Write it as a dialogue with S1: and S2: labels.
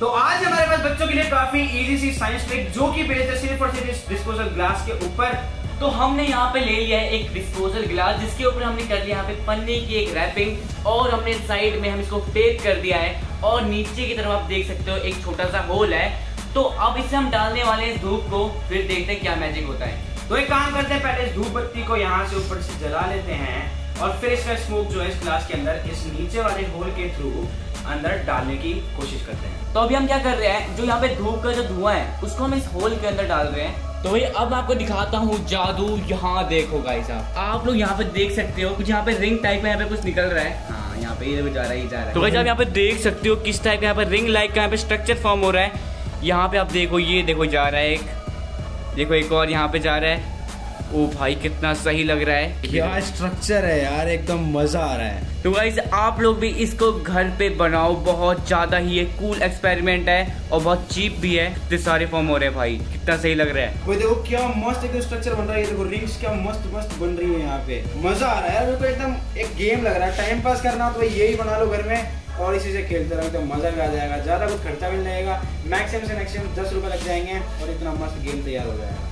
S1: तो आज हमारे पास बच्चों के लिए काफी इजी सी साइंस ट्रिक जो कि बेस्ड है सिर्फ और सिर्फ डिस्पोजल ग्लास के ऊपर।
S2: तो हमने यहाँ पे ले लिया है एक डिस्पोजल ग्लास जिसके ऊपर हमने कर लिया यहाँ पे पन्नी की एक रैपिंग और हमने साइड में हम इसको टेप कर दिया है और नीचे की तरफ आप देख सकते हो एक छोटा सा होल है। तो अब इसे हम डालने वाले हैं धूप को, फिर देखते हैं क्या मैजिक होता है।
S1: तो एक काम करते हैं, पहले इस धूप बत्ती को यहाँ से ऊपर से जला लेते हैं और फिर इसका स्मोक जो है इस ग्लास के अंदर इस नीचे वाले होल के थ्रू अंदर डालने की कोशिश करते हैं।
S2: तो अभी हम क्या कर रहे हैं, जो यहाँ पे धूप का जो धुआं है उसको हम इस होल के अंदर डाल रहे हैं। तो भाई अब आपको दिखाता हूँ जादू। यहाँ देखो गाइस, आप लोग यहाँ पे देख सकते हो कुछ यहाँ पे रिंग टाइप में यहाँ पे कुछ निकल रहा है। हाँ यहाँ पे ये जा रहा है, ये जा रहा है। तो गाइस आप यहाँ पे देख सकते हो किस टाइप का यहाँ पे रिंग लाइक का यहाँ पे स्ट्रक्चर फॉर्म हो रहा है। यहाँ पे आप देखो, ये देखो जा रहा है एक, देखो एक और यहाँ पे जा रहा है। ओ भाई कितना सही लग रहा है,
S3: क्या स्ट्रक्चर है यार, एकदम मजा आ रहा है।
S2: तो गाइस आप लोग भी इसको घर पे बनाओ, बहुत ज्यादा ही एक कूल एक्सपेरिमेंट है और बहुत चीप भी है। इतने सारे फॉर्म हो रहे हैं भाई, कितना सही लग रहा है।
S3: वो देखो क्या मस्त एक स्ट्रक्चर बन रहा है, देखो रिंग्स क्या मस्त मस्त बन रही है यहाँ पे। मजा आ रहा है यार, एकदम एक गेम लग रहा है। टाइम पास करना तो यही बना लो घर में और इसी से खेलते रहो, तो मजा भी आ जाएगा, ज्यादा कुछ खर्चा भी नहीं लगेगा। मैक्सिमम से मैक्सिमम 10 रुपए लग जाएंगे और इतना मस्त गेम तैयार हो जाएगा।